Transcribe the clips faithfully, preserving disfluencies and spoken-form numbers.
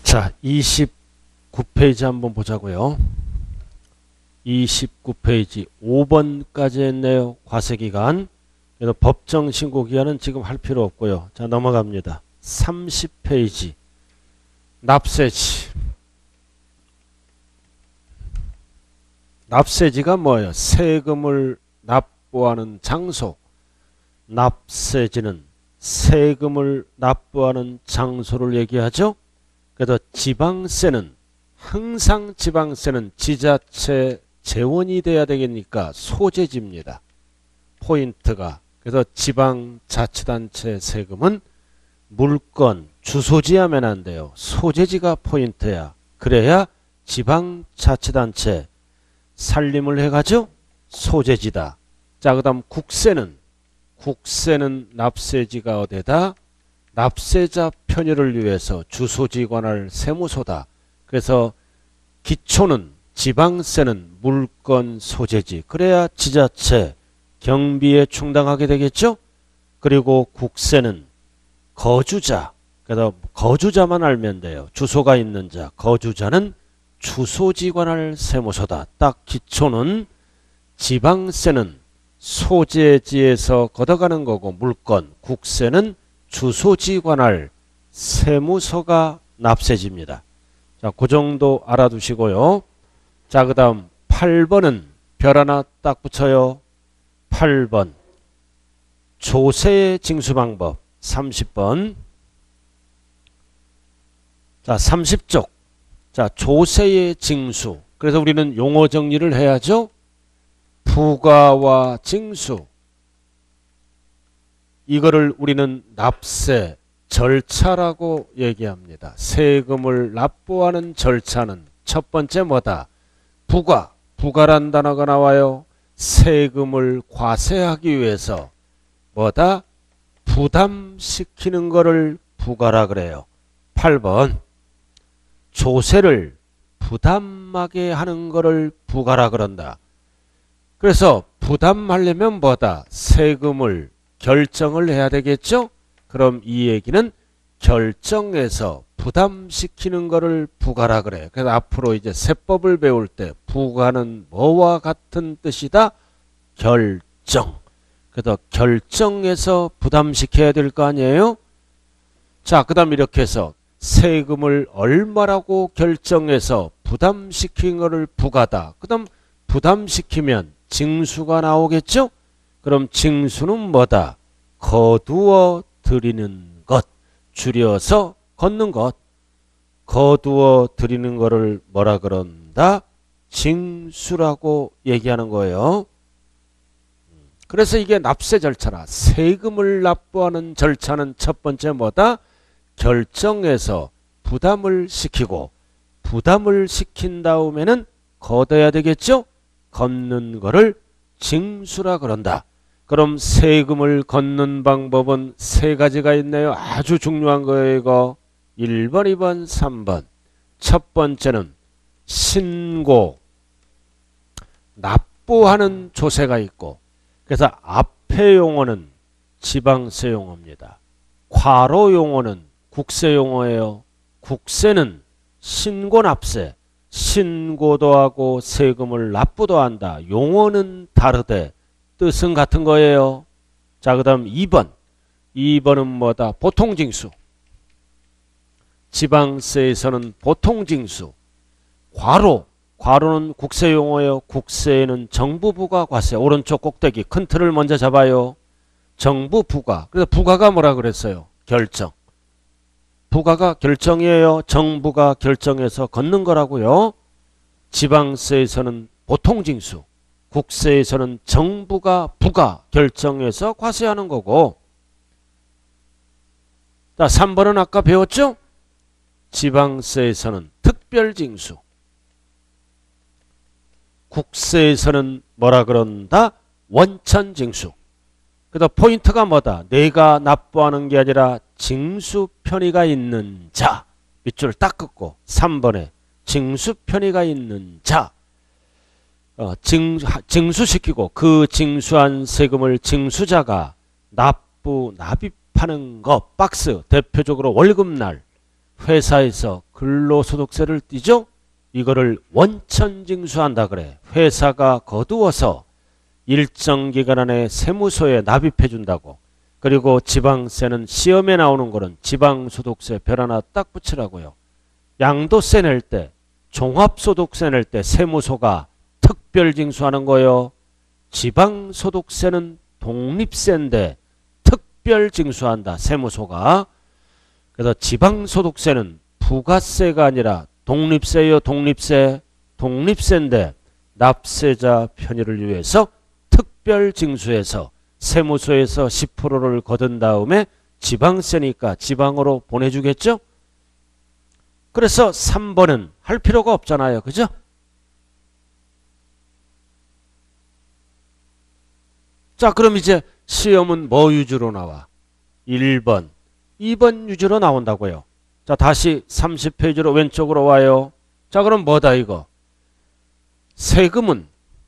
자, 이십구 페이지 한번 보자고요. 이십구 페이지 오 번까지 했네요. 과세기간. 그래서 법정 신고기간은 지금 할 필요 없고요. 자, 넘어갑니다. 삼십 페이지 납세지. 납세지가 뭐예요? 세금을 납부하는 장소. 납세지는 세금을 납부하는 장소를 얘기하죠. 그래서 지방세는 항상 지방세는 지자체 재원이 돼야 되겠니까 소재지입니다. 포인트가. 그래서 지방자치단체 세금은 물건, 주소지 하면 안 돼요. 소재지가 포인트야. 그래야 지방자치단체 살림을 해가죠. 소재지다. 자, 그 다음 국세는 국세는 납세지가 어디다? 납세자 편의를 위해서 주소지 관할 세무소다. 그래서 기초는 지방세는 물건 소재지. 그래야 지자체 경비에 충당하게 되겠죠. 그리고 국세는 거주자. 그래서 거주자만 알면 돼요. 주소가 있는 자. 거주자는 주소지 관할 세무소다. 딱 기초는 지방세는 소재지에서 걷어가는 거고 물건, 국세는 주소지 관할 세무서가 납세지입니다. 자, 그 정도 알아두시고요. 자, 그 다음 팔 번은 별 하나 딱 붙여요. 팔 번 조세의 징수 방법. 삼십 번. 자, 삼십 쪽. 자, 조세의 징수. 그래서 우리는 용어 정리를 해야죠. 부과와 징수. 이거를 우리는 납세 절차라고 얘기합니다. 세금을 납부하는 절차는 첫 번째 뭐다? 부과. 부과란 단어가 나와요. 세금을 과세하기 위해서 뭐다? 부담시키는 거를 부과라 그래요. 팔 번 조세를 부담하게 하는 거를 부과라 그런다. 그래서 부담하려면 뭐다? 세금을 결정을 해야 되겠죠? 그럼 이 얘기는 결정해서 부담시키는 거를 부과라 그래. 그래서 앞으로 이제 세법을 배울 때 부과는 뭐와 같은 뜻이다? 결정. 그래서 결정해서 부담시켜야 될 거 아니에요? 자, 그 다음 이렇게 해서 세금을 얼마라고 결정해서 부담시킨 거를 부과다. 그 다음 부담시키면 징수가 나오겠죠? 그럼 징수는 뭐다? 거두어 드리는 것. 줄여서 걷는 것. 거두어 드리는 거를 뭐라 그런다? 징수라고 얘기하는 거예요. 그래서 이게 납세 절차라. 세금을 납부하는 절차는 첫 번째 뭐다? 결정해서 부담을 시키고 부담을 시킨 다음에는 걷어야 되겠죠? 걷는 거를 징수라 그런다. 그럼 세금을 걷는 방법은 세 가지가 있네요. 아주 중요한 거예요. 이거 일 번, 이 번, 삼 번. 첫 번째는 신고. 납부하는 조세가 있고, 그래서 앞에 용어는 지방세 용어입니다. 괄호 용어는 국세 용어예요. 국세는 신고납세. 신고도 하고 세금을 납부도 한다. 용어는 다르되 뜻은 같은 거예요. 자, 그 다음 이 번. 이 번은 뭐다? 보통징수. 지방세에서는 보통징수. 괄호. 괄호는 국세 용어예요. 국세에는 정부 부과 과세. 오른쪽 꼭대기 큰 틀을 먼저 잡아요. 정부 부과. 그래서 부과가 뭐라 그랬어요? 결정. 부과가 결정이에요. 정부가 결정해서 걷는 거라고요. 지방세에서는 보통징수. 국세에서는 정부가 부과 결정해서 과세하는 거고. 자, 삼 번은 아까 배웠죠? 지방세에서는 특별징수. 국세에서는 뭐라 그런다? 원천징수. 그래서 포인트가 뭐다? 내가 납부하는 게 아니라 징수 편의가 있는 자. 밑줄을 딱 긋고 삼 번에 징수 편의가 있는 자. 어, 징, 징수시키고 그 징수한 세금을 징수자가 납부, 납입하는 거. 박스. 대표적으로 월급날. 회사에서 근로소득세를 떼죠? 이거를 원천징수한다 그래. 회사가 거두어서 일정 기간 안에 세무서에 납입해 준다고. 그리고 지방세는 시험에 나오는 거는 지방소득세 별 하나 딱 붙이라고요. 양도세 낼 때, 종합소득세 낼 때 세무서가 특별징수하는 거요. 지방소득세는 독립세인데 특별징수한다. 세무서가. 그래서 지방소득세는 부가세가 아니라 독립세요. 독립세. 독립세인데 납세자 편의를 위해서 특별징수해서 세무서에서 십 퍼센트를 거둔 다음에 지방세니까 지방으로 보내주겠죠? 그래서 삼 번은 할 필요가 없잖아요. 그죠? 자, 그럼 이제 시험은 뭐 위주로 나와? 일 번, 이 번 위주로 나온다고요. 자, 다시 삼십 페이지로 왼쪽으로 와요. 자, 그럼 뭐다 이거? 세금은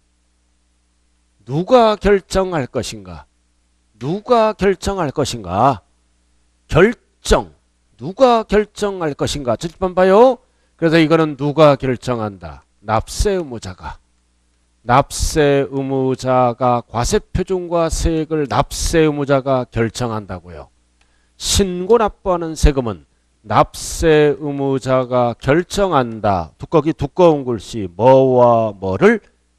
누가 결정할 것인가? 누가 결정할 것인가? 결정. 누가 결정할 것인가? 칠 번 봐요. 그래서 이거는 누가 결정한다? 납세 의무자가. 납세 의무자가 과세표준과 세액을 납세 의무자가 결정한다고요. 신고 납부하는 세금은 납세 의무자가 결정한다. 두꺼기 두꺼운 글씨 뭐와 뭐를?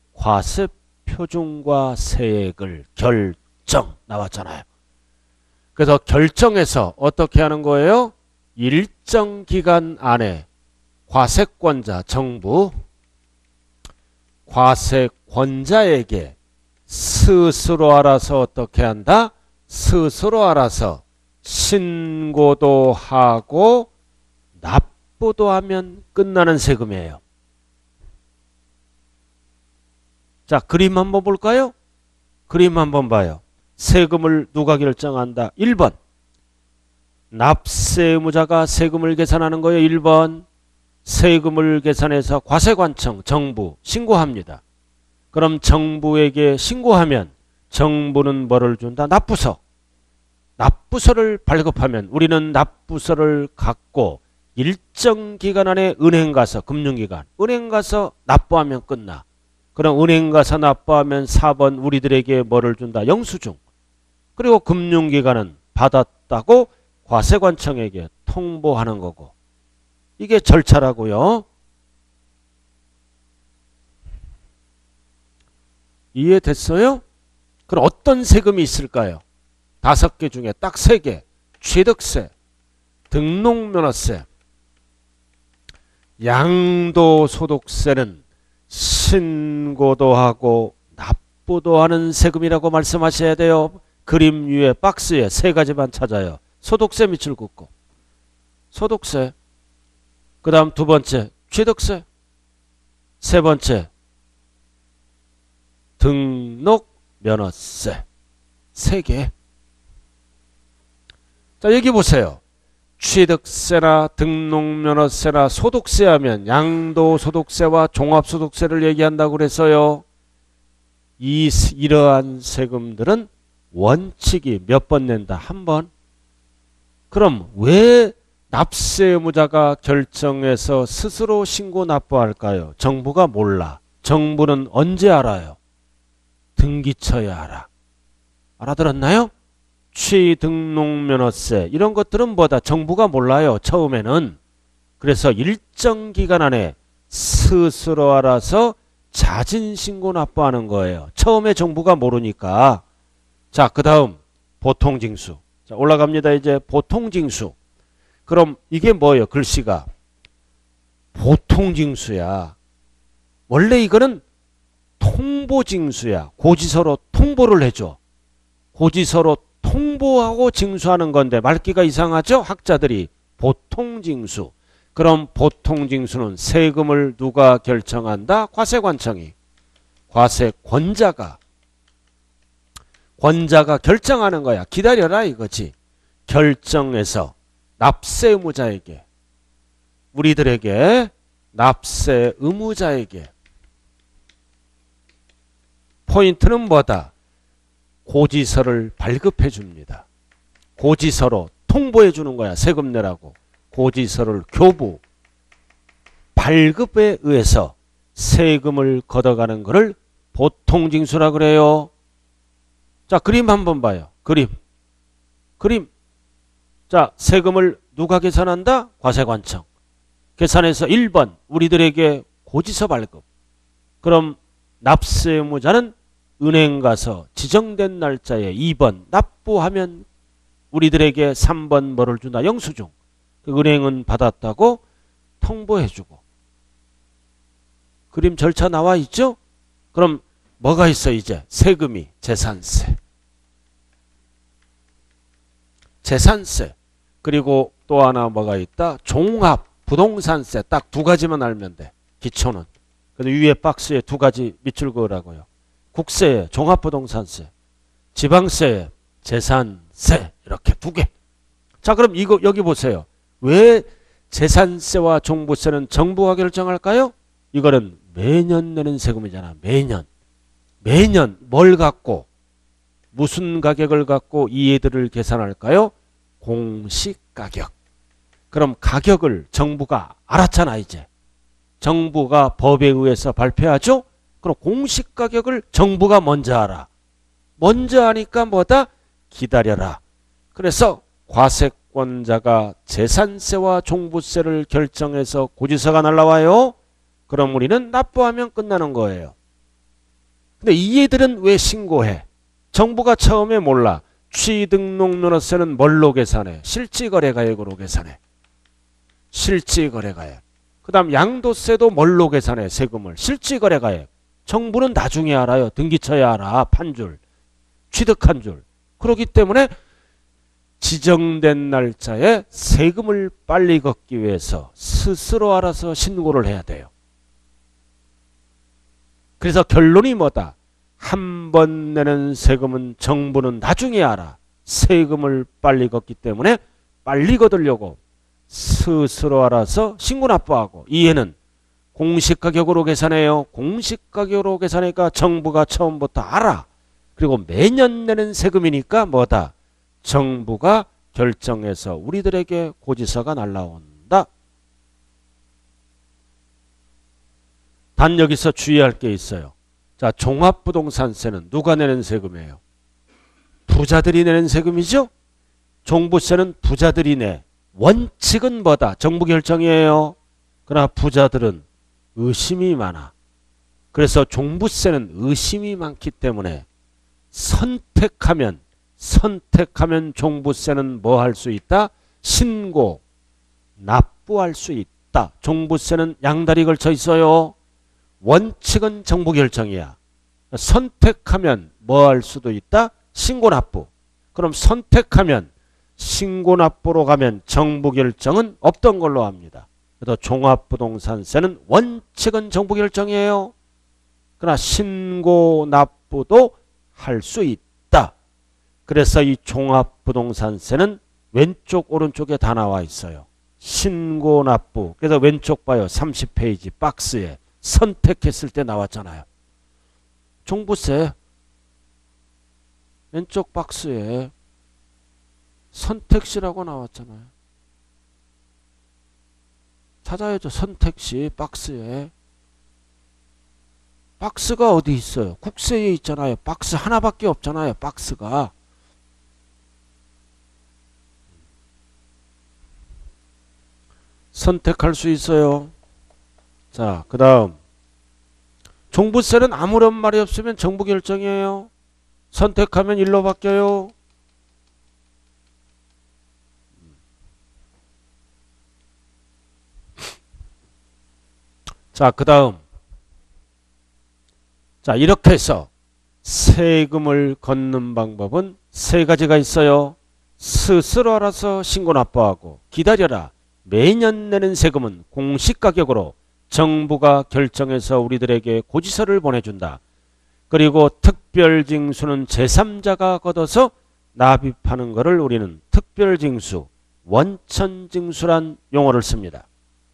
과세표준과 세액을 결정 나왔잖아요. 그래서 결정해서 어떻게 하는 거예요? 일정 기간 안에 과세권자 정부 과세권자에게 스스로 알아서 어떻게 한다? 스스로 알아서 신고도 하고 납부도 하면 끝나는 세금이에요. 자, 그림 한번 볼까요? 그림 한번 봐요. 세금을 누가 결정한다? 일 번. 납세 의무자가 세금을 계산하는 거예요. 일 번. 세금을 계산해서 과세관청 정부 신고합니다. 그럼 정부에게 신고하면 정부는 뭐를 준다? 납부서. 납부서를 발급하면 우리는 납부서를 갖고 일정 기간 안에 은행 가서 금융기관 은행 가서 납부하면 끝나. 그럼 은행 가서 납부하면 사 번 우리들에게 뭐를 준다? 영수증. 그리고 금융기관은 받았다고 과세관청에게 통보하는 거고. 이게 절차라고요. 이해됐어요? 그럼 어떤 세금이 있을까요? 다섯 개 중에 딱 세 개. 취득세, 등록면허세, 양도소득세는 신고도 하고 납부도 하는 세금이라고 말씀하셔야 돼요. 그림 위에 박스에 세 가지만 찾아요. 소득세 밑줄 긋고. 소득세. 그 다음 두 번째 취득세. 세 번째 등록면허세. 세 개. 자, 여기 보세요. 취득세나 등록면허세나 소득세 하면 양도소득세와 종합소득세를 얘기한다고 그래서요. 이, 이러한 세금들은 원칙이 몇 번 낸다? 한 번. 그럼 왜 납세 의무자가 결정해서 스스로 신고 납부할까요? 정부가 몰라. 정부는 언제 알아요? 등기처에 알아. 알아들었나요? 취등록면허세 이런 것들은 뭐다? 정부가 몰라요. 처음에는. 그래서 일정 기간 안에 스스로 알아서 자진신고 납부하는 거예요. 처음에 정부가 모르니까. 자, 그 다음 보통징수. 자, 올라갑니다. 이제 보통징수. 그럼 이게 뭐예요? 글씨가 보통징수야. 원래 이거는 통보징수야. 고지서로 통보를 해줘. 고지서로 통보하고 징수하는 건데 말귀가 이상하죠? 학자들이. 보통징수. 그럼 보통징수는 세금을 누가 결정한다? 과세관청이. 과세권자가. 권자가 결정하는 거야. 기다려라 이거지. 결정해서 납세 의무자에게, 우리들에게 납세 의무자에게. 포인트는 뭐다? 고지서를 발급해 줍니다. 고지서로 통보해 주는 거야. 세금 내라고. 고지서를 교부, 발급에 의해서 세금을 걷어가는 것을 보통징수라 그래요. 자, 그림 한번 봐요. 그림. 그림. 자, 세금을 누가 계산한다? 과세관청. 계산해서 일 번 우리들에게 고지서 발급. 그럼 납세 의무자는 은행 가서 지정된 날짜에 이 번 납부하면 우리들에게 삼 번 뭐를 준다? 영수증. 은행은 받았다고 통보해주고. 그림 절차 나와 있죠? 그럼 뭐가 있어 이제? 세금이 재산세. 재산세. 그리고 또 하나 뭐가 있다? 종합 부동산세. 딱 두 가지만 알면 돼. 기초는. 근데 위에 박스에 두 가지 밑줄 그으라고요. 국세에 종합부동산세, 지방세에 재산세. 이렇게 두 개. 자, 그럼 이거 여기 보세요. 왜 재산세와 종부세는 정부가 결정할까요? 이거는 매년 내는 세금이잖아. 매년. 매년 뭘 갖고 무슨 가격을 갖고 이해들을 계산할까요? 공시가격. 그럼 가격을 정부가 알았잖아 이제. 정부가 법에 의해서 발표하죠. 그럼 공시가격을 정부가 먼저 알아. 먼저 하니까 뭐다? 기다려라. 그래서 과세권자가 재산세와 종부세를 결정해서 고지서가 날라와요. 그럼 우리는 납부하면 끝나는 거예요. 근데 이해들은 왜 신고해? 정부가 처음에 몰라. 취등록면허세는 뭘로 계산해? 실지거래가액으로 계산해. 실지거래가액. 그 다음 양도세도 뭘로 계산해? 세금을. 실지거래가액. 정부는 나중에 알아요. 등기처에 알아. 판줄. 취득한 줄. 그렇기 때문에 지정된 날짜에 세금을 빨리 걷기 위해서 스스로 알아서 신고를 해야 돼요. 그래서 결론이 뭐다? 한 번 내는 세금은 정부는 나중에 알아. 세금을 빨리 걷기 때문에 빨리 걷으려고 스스로 알아서 신고 납부하고. 이해는 공시가격으로 계산해요. 공시가격으로 계산하니까 정부가 처음부터 알아. 그리고 매년 내는 세금이니까 뭐다? 정부가 결정해서 우리들에게 고지서가 날라온다. 단 여기서 주의할 게 있어요. 자, 종합부동산세는 누가 내는 세금이에요? 부자들이 내는 세금이죠? 종부세는 부자들이 내. 원칙은 뭐다? 정부 결정이에요. 그러나 부자들은 의심이 많아. 그래서 종부세는 의심이 많기 때문에 선택하면 선택하면 종부세는 뭐 할 수 있다? 신고, 납부할 수 있다. 종부세는 양다리 걸쳐 있어요. 원칙은 정부 결정이야. 선택하면 뭐 할 수도 있다? 신고 납부. 그럼 선택하면 신고 납부로 가면 정부 결정은 없던 걸로 합니다. 그래서 종합부동산세는 원칙은 정부 결정이에요. 그러나 신고 납부도 할 수 있다. 그래서 이 종합부동산세는 왼쪽 오른쪽에 다 나와 있어요. 신고 납부. 그래서 왼쪽 봐요. 삼십 페이지 박스에 선택했을 때 나왔잖아요. 종부세 왼쪽 박스에 선택시라고 나왔잖아요. 찾아야죠. 선택시 박스에. 박스가 어디 있어요? 국세에 있잖아요. 박스 하나밖에 없잖아요. 박스가. 선택할 수 있어요. 자, 그 다음 종부세는 아무런 말이 없으면 정부 결정이에요. 선택하면 일로 바뀌어요. 자, 그 다음 자, 이렇게 해서 세금을 걷는 방법은 세 가지가 있어요. 스스로 알아서 신고 납부하고, 기다려라. 매년 내는 세금은 공시가격으로 정부가 결정해서 우리들에게 고지서를 보내준다. 그리고 특별징수는 제삼자가 걷어서 납입하는 것을 우리는 특별징수, 원천징수란 용어를 씁니다.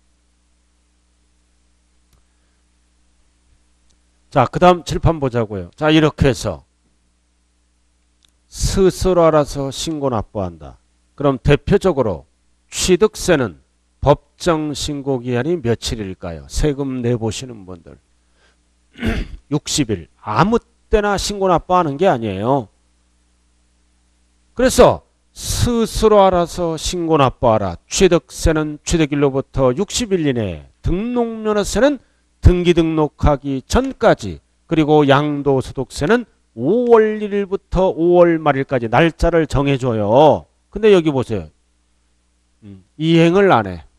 자, 그 다음 칠판 보자고요. 자, 이렇게 해서 스스로 알아서 신고 납부한다. 그럼 대표적으로 취득세는 법정 신고 기한이 며칠일까요? 세금 내보시는 분들. 육십 일. 아무 때나 신고 납부하는 게 아니에요. 그래서 스스로 알아서 신고 납부하라. 취득세는 취득일로부터 육십 일 이내에, 등록면허세는 등기 등록하기 전까지, 그리고 양도소득세는 오월 일 일부터 오월 말일까지 날짜를 정해줘요. 근데 여기 보세요. 음, 이행을 안 해.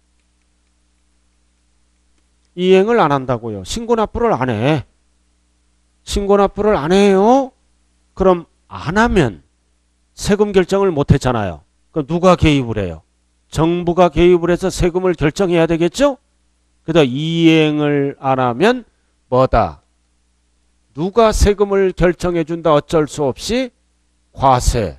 이행을 안 한다고요. 신고 납부를 안 해. 신고 납부를 안 해요. 그럼 안 하면 세금 결정을 못 했잖아요. 그럼 누가 개입을 해요? 정부가 개입을 해서 세금을 결정해야 되겠죠? 그래서 이행을 안 하면 뭐다? 누가 세금을 결정해 준다? 어쩔 수 없이 과세.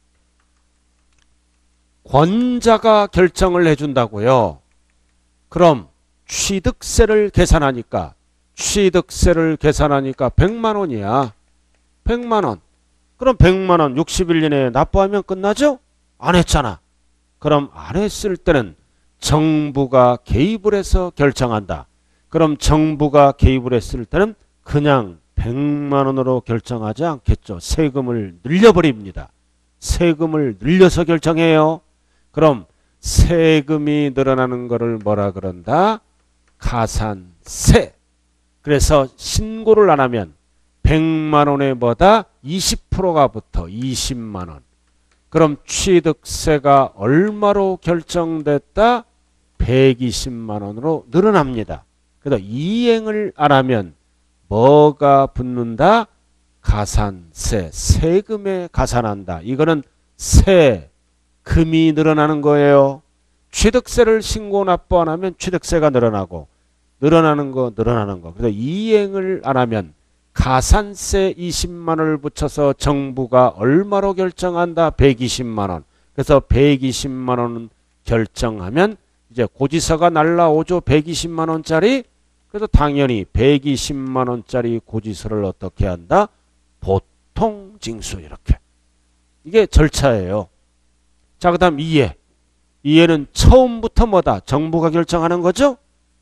권자가 결정을 해준다고요. 그럼 취득세를 계산하니까 취득세를 계산하니까 백만 원이야. 백만 원. 그럼 백만 원 육십 일 이내에 납부하면 끝나죠? 안 했잖아. 그럼 안 했을 때는 정부가 개입을 해서 결정한다. 그럼 정부가 개입을 했을 때는 그냥 백만 원으로 결정하지 않겠죠. 세금을 늘려버립니다. 세금을 늘려서 결정해요. 그럼 세금이 늘어나는 것을 뭐라 그런다? 가산세. 그래서 신고를 안 하면 백만 원에 뭐다? 이십 퍼센트가 붙어 이십만 원. 그럼 취득세가 얼마로 결정됐다? 백이십만 원으로 늘어납니다. 그래서 이행을 안 하면 뭐가 붙는다? 가산세. 세금에 가산한다. 이거는 세금이 늘어나는 거예요. 취득세를 신고 납부 안 하면 취득세가 늘어나고, 늘어나는 거 늘어나는 거. 그래서 이행을 안 하면 가산세 이십만 원을 붙여서 정부가 얼마로 결정한다? 백이십만 원. 그래서 백이십만 원 결정하면 이제 고지서가 날라오죠. 백이십만 원짜리. 그래서 당연히 백이십만 원짜리 고지서를 어떻게 한다? 보통 징수. 이렇게. 이게 절차예요. 자, 그 다음 이해. 이해는 처음부터 뭐다? 정부가 결정하는 거죠?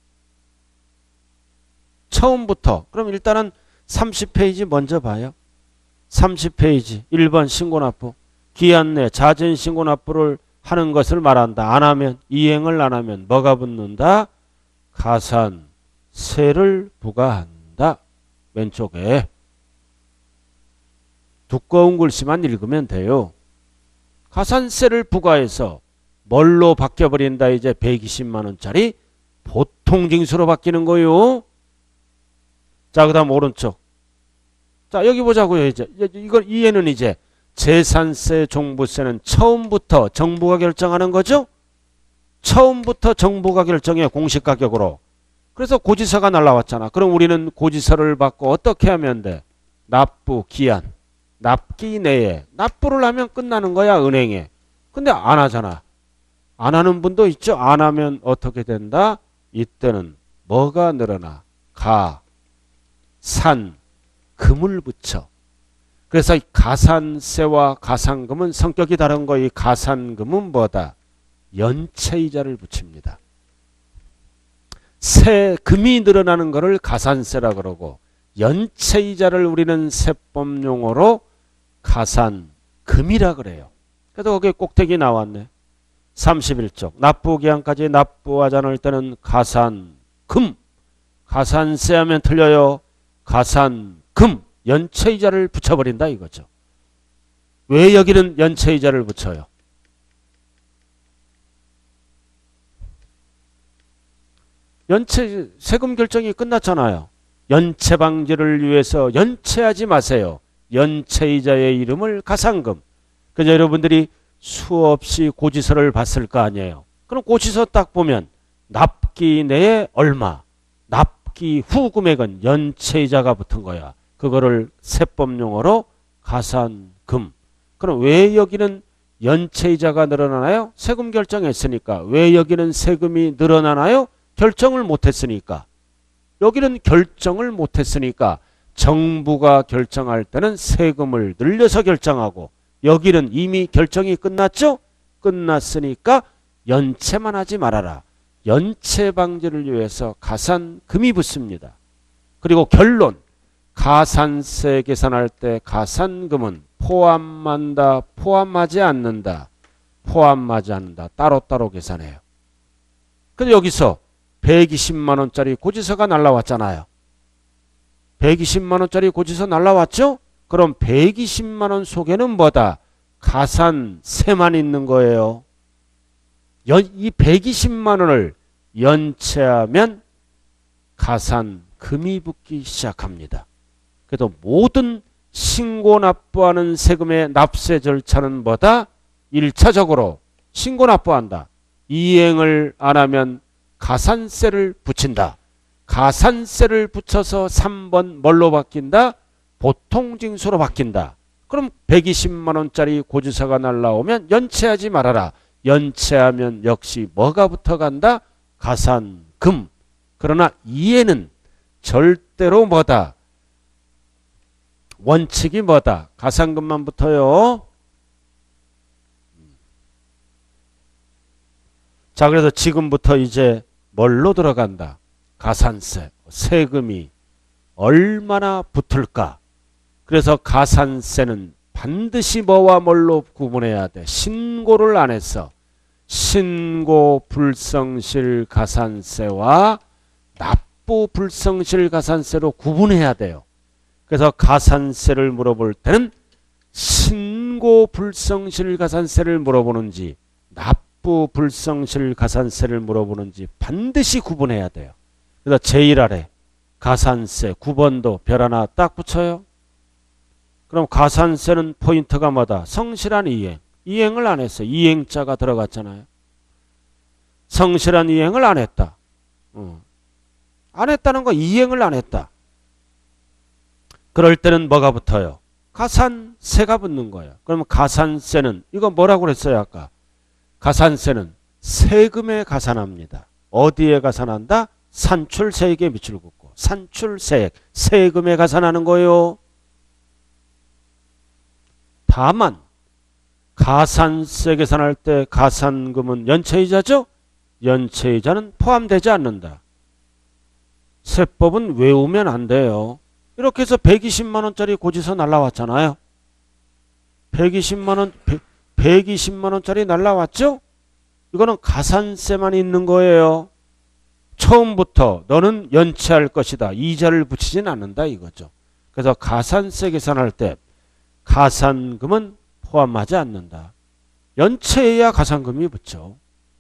처음부터. 그럼 일단은 삼십 페이지 먼저 봐요. 삼십 페이지 일 번 신고납부. 기한 내 자진 신고납부를 하는 것을 말한다. 안 하면, 이행을 안 하면 뭐가 붙는다? 가산세를 부과한다. 왼쪽에. 두꺼운 글씨만 읽으면 돼요. 가산세를 부과해서 뭘로 바뀌어버린다? 이제 백이십만 원짜리 보통징수로 바뀌는 거요. 자, 그 다음 오른쪽. 자, 여기 보자고요. 이제 이걸 이해는 이제 재산세, 종부세는 처음부터 정부가 결정하는 거죠. 처음부터 정부가 결정해, 공시가격으로. 그래서 고지서가 날라왔잖아. 그럼 우리는 고지서를 받고 어떻게 하면 돼? 납부 기한, 납기 내에 납부를 하면 끝나는 거야, 은행에. 근데 안 하잖아. 안 하는 분도 있죠. 안 하면 어떻게 된다? 이때는 뭐가 늘어나? 가, 산, 금을 붙여. 그래서 이 가산세와 가산금은 성격이 다른 거. 이 가산금은 뭐다? 연체이자를 붙입니다. 세금이 늘어나는 것을 가산세라 그러고, 연체이자를 우리는 세법 용어로 가산금이라 그래요. 그래서 거기에 꼭대기 나왔네. 삼십일 쪽. 납부기한까지 납부하지 않을 때는 가산금. 가산세 하면 틀려요. 가산금. 연체이자를 붙여버린다 이거죠. 왜 여기는 연체이자를 붙여요? 연체, 세금 결정이 끝났잖아요. 연체 방지를 위해서 연체하지 마세요. 연체이자의 이름을 가산금. 그래서 여러분들이 수없이 고지서를 봤을 거 아니에요. 그럼 고지서 딱 보면 납기 내에 얼마, 납기 후 금액은 연체이자가 붙은 거야. 그거를 세법 용어로 가산금. 그럼 왜 여기는 연체이자가 늘어나나요? 세금 결정했으니까. 왜 여기는 세금이 늘어나나요? 결정을 못했으니까. 여기는 결정을 못했으니까 정부가 결정할 때는 세금을 늘려서 결정하고, 여기는 이미 결정이 끝났죠? 끝났으니까 연체만 하지 말아라. 연체 방지를 위해서 가산금이 붙습니다. 그리고 결론. 가산세 계산할 때 가산금은 포함한다, 포함하지 않는다, 포함하지 않는다. 따로따로 계산해요. 근데 여기서 백이십만 원짜리 고지서가 날라왔잖아요. 백이십만 원짜리 고지서 날라왔죠? 그럼 백이십만 원 속에는 뭐다? 가산세만 있는 거예요. 연, 이 백이십만 원을 연체하면 가산금이 붙기 시작합니다. 그래도 모든 신고 납부하는 세금의 납세 절차는 뭐다? 일 차적으로 신고 납부한다. 이행을 안 하면 가산세를 붙인다. 가산세를 붙여서 삼 번 뭘로 바뀐다? 보통징수로 바뀐다. 그럼 백이십만 원짜리 고지서가 날라오면 연체하지 말아라. 연체하면 역시 뭐가 붙어간다? 가산금. 그러나 이에는 절대로 뭐다? 원칙이 뭐다? 가산금만 붙어요. 자, 그래서 지금부터 이제 뭘로 들어간다? 가산세, 세금이 얼마나 붙을까? 그래서 가산세는 반드시 뭐와 뭘로 구분해야 돼? 신고를 안 해서 신고 불성실 가산세와 납부 불성실 가산세로 구분해야 돼요. 그래서 가산세를 물어볼 때는 신고 불성실 가산세를 물어보는지 납부 불성실 가산세를 물어보는지 반드시 구분해야 돼요. 그래서 제일 아래 가산세 구 번도 별 하나 딱 붙여요. 그럼 가산세는 포인트가 뭐다? 성실한 이행. 이행을 안 했어. 이행자가 들어갔잖아요. 성실한 이행을 안 했다. 어. 안 했다는 거 이행을 안 했다. 그럴 때는 뭐가 붙어요? 가산세가 붙는 거예요. 그러면 가산세는 이거 뭐라고 그랬어요 아까? 가산세는 세금에 가산합니다. 어디에 가산한다? 산출세액에 밑줄 긋고 산출세액, 세금에 가산하는 거예요. 다만 가산세 계산할 때 가산금은 연체이자죠? 연체이자는 포함되지 않는다. 세법은 외우면 안 돼요. 이렇게 해서 백이십만 원짜리 고지서 날라왔잖아요. 백이십만 원, 백이십만 원짜리 날라왔죠? 이거는 가산세만 있는 거예요. 처음부터 너는 연체할 것이다. 이자를 붙이진 않는다 이거죠. 그래서 가산세 계산할 때 가산금은 포함하지 않는다. 연체해야 가산금이 붙죠.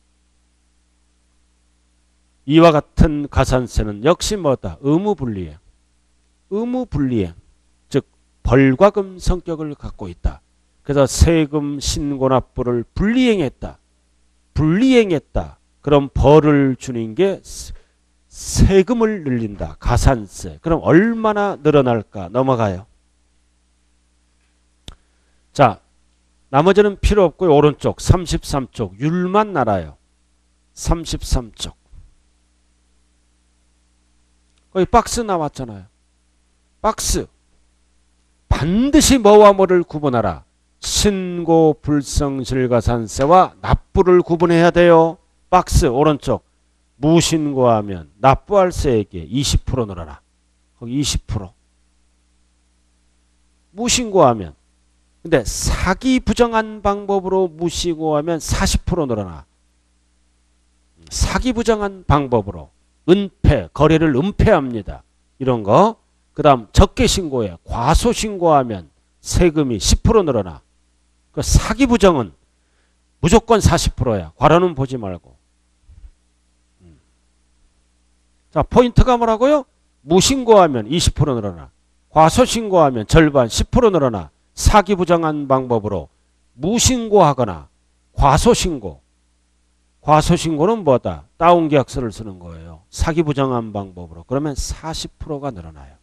이와 같은 가산세는 역시 뭐다? 의무분리행. 의무분리행. 즉 벌과금 성격을 갖고 있다. 그래서 세금 신고납부를 분리행했다. 분리행했다. 그럼 벌을 주는 게 세금을 늘린다. 가산세. 그럼 얼마나 늘어날까? 넘어가요. 자, 나머지는 필요 없고요. 오른쪽 삼십삼 쪽 율만 날아요. 삼십삼 쪽. 거기 박스 나왔잖아요. 박스. 반드시 뭐와 뭐를 구분하라. 신고 불성실가산세와 납부를 구분해야 돼요. 박스 오른쪽. 무신고하면 납부할 세액에 이십 퍼센트 늘어나. 거기 이십 퍼센트. 무신고하면. 근데 사기 부정한 방법으로 무신고하면 사십 퍼센트 늘어나. 사기 부정한 방법으로. 은폐, 거래를 은폐합니다. 이런 거. 그 다음 적게 신고해. 과소 신고하면 세금이 십 퍼센트 늘어나. 그 사기 부정은 무조건 사십 퍼센트야. 과로는 보지 말고. 자, 포인트가 뭐라고요? 무신고하면 이십 퍼센트 늘어나. 과소 신고하면 절반 십 퍼센트 늘어나. 사기 부정한 방법으로 무신고하거나 과소 신고. 과소 신고는 뭐다? 다운 계약서를 쓰는 거예요. 사기 부정한 방법으로. 그러면 사십 퍼센트가 늘어나요.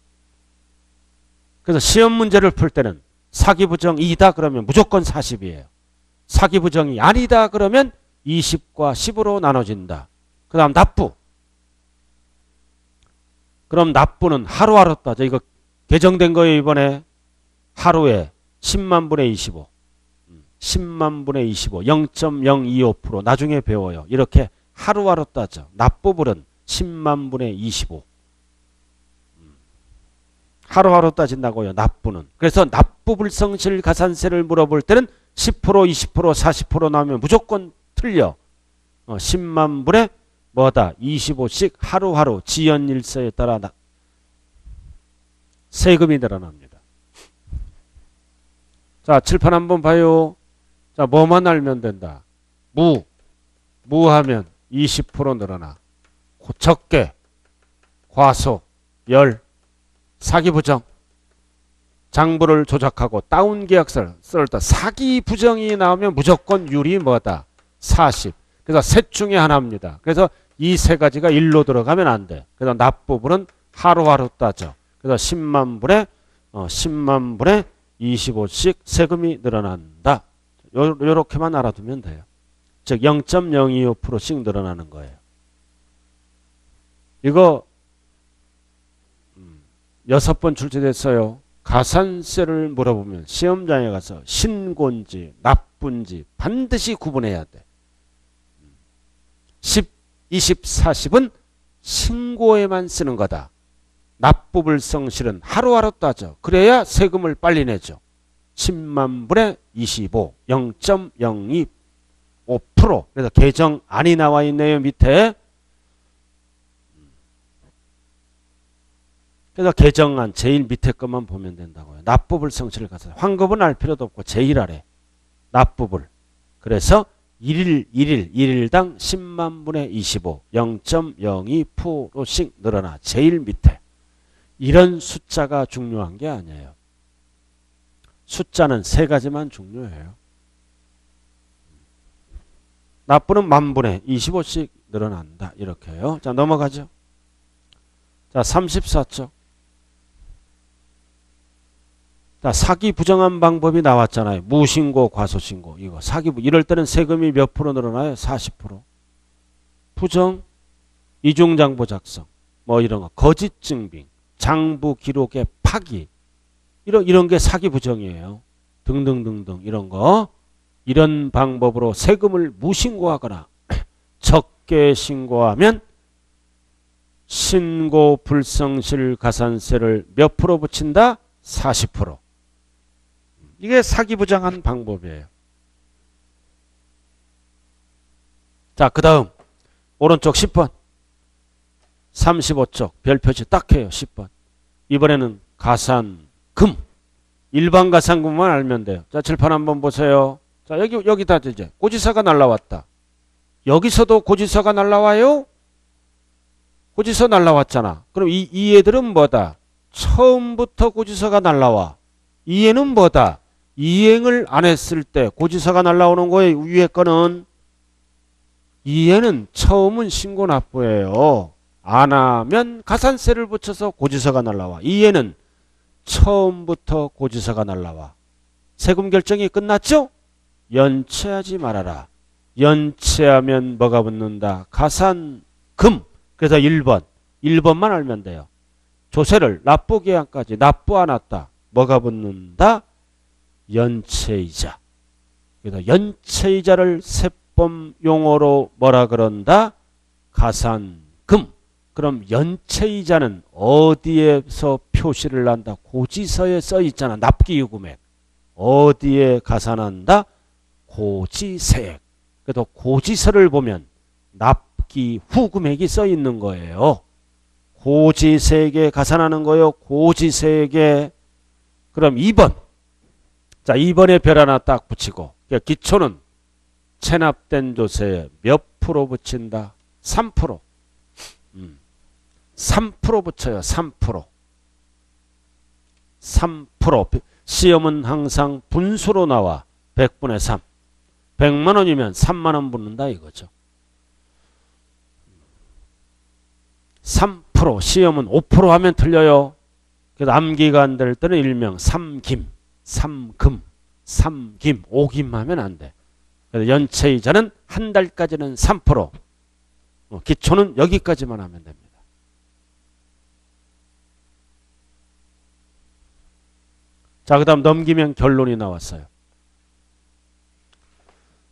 그래서 시험 문제를 풀 때는 사기 부정이다 그러면 무조건 사십이에요. 사기 부정이 아니다 그러면 이십과 십으로 나눠진다. 그 다음 납부. 그럼 납부는 하루하루 따져. 이거 개정된 거예요 이번에. 하루에 십만 분의 이십오. 십만분의 이십오, 영 점 영이오 퍼센트 나중에 배워요. 이렇게 하루하루 따져. 납부불은 십만분의 이십오. 하루하루 따진다고요. 납부는. 그래서 납부불성실 가산세를 물어볼 때는 십 퍼센트, 이십 퍼센트, 사십 퍼센트 나오면 무조건 틀려. 어, 십만 분에 뭐다? 이십오씩 하루하루 지연일서에 따라 나, 세금이 늘어납니다. 자, 칠판 한번 봐요. 자, 뭐만 알면 된다. 무. 무하면 이십 퍼센트 늘어나. 적게. 과소. 열. 사기부정. 장부를 조작하고 다운계약서를 쓸다. 사기부정이 나오면 무조건 율이 뭐다? 사십. 그래서 셋 중에 하나입니다. 그래서 이 세 가지가 일로 들어가면 안 돼. 그래서 납부불은 하루하루 따져. 그래서 십만 불에 어, 십만 불에 이십오씩 세금이 늘어난다. 요, 요렇게만 알아두면 돼요. 즉 영 점 영이오 퍼센트씩 늘어나는 거예요. 이거 음, 여섯 번 출제됐어요. 가산세를 물어보면 시험장에 가서 신고인지 나쁜지 반드시 구분해야 돼. 십, 이십, 사십은 신고에만 쓰는 거다. 납부불성실은 하루하루 따져. 그래야 세금을 빨리 내죠. 십만 불에 이십오, 영 점 영이오 퍼센트. 그래서 개정안이 나와 있네요. 밑에. 그래서 개정안 제일 밑에 것만 보면 된다고요. 납부불성실을 가서 환급은 알 필요도 없고 제일 아래 납부불. 그래서 일일 일일 일일당 십만 분의 이십오, 영 점 영이 퍼센트씩 늘어나. 제일 밑에. 이런 숫자가 중요한 게 아니에요. 숫자는 세 가지만 중요해요. 납부는 만분의 이십오씩 늘어난다. 이렇게요. 자, 넘어가죠. 자, 삼십사 쪽. 자, 사기 부정한 방법이 나왔잖아요. 무신고, 과소신고. 이거 사기 이럴 때는 세금이 몇 프로 늘어나요? 사십 퍼센트. 부정, 이중장부 작성, 뭐 이런 거, 거짓 증빙, 장부 기록의 파기, 이런 이런 게 사기 부정이에요. 등등등등 이런 거, 이런 방법으로 세금을 무신고하거나 적게 신고하면 신고 불성실 가산세를 몇 프로 붙인다? 사십 퍼센트. 이게 사기부정한 방법이에요. 자, 그 다음 오른쪽 십 번 삼십오 쪽 별표시 딱 해요. 십 번. 이번에는 가산금. 일반 가산금만 알면 돼요. 자, 칠판 한번 보세요. 자, 여기 여기다 이제 고지서가 날라왔다. 여기서도 고지서가 날라와요? 고지서 날라왔잖아. 그럼 이, 이 애들은 뭐다? 처음부터 고지서가 날라와. 이 애는 뭐다? 이행을 안 했을 때 고지서가 날라오는 거예요. 위에 거는. 이 애는 처음은 신고납부예요. 안 하면 가산세를 붙여서 고지서가 날라와. 이 애는 처음부터 고지서가 날라와. 세금 결정이 끝났죠? 연체하지 말아라. 연체하면 뭐가 붙는다? 가산금. 그래서 일 번. 일 번만 알면 돼요. 조세를 납부기한까지 납부 안 왔다. 뭐가 붙는다? 연체이자. 그래서 연체이자를 세법 용어로 뭐라 그런다? 가산금. 그럼 연체이자는 어디에서 표시를 한다? 고지서에 써 있잖아. 납기유금액. 어디에 가산한다? 고지세액. 그래도 고지서를 보면 납기 후금액이 써 있는 거예요. 고지세액에 가산하는 거요. 고지세액에. 그럼 이 번. 자, 이 번에 별 하나 딱 붙이고. 기초는 체납된 조세에 몇 프로 붙인다? 삼 퍼센트. 음. 삼 퍼센트 붙여요. 삼 퍼센트. 삼 퍼센트. 시험은 항상 분수로 나와. 백분의 삼. 백만 원이면 삼만 원 붙는다 이거죠. 삼 퍼센트. 시험은 오 퍼센트 하면 틀려요. 그래서 암기가 안 될 때는 일명 삼김, 삼금, 삼김, 오김 하면 안 돼. 그래서 연체이자는 한 달까지는 삼 퍼센트. 어, 기초는 여기까지만 하면 됩니다. 자, 그 다음 넘기면 결론이 나왔어요.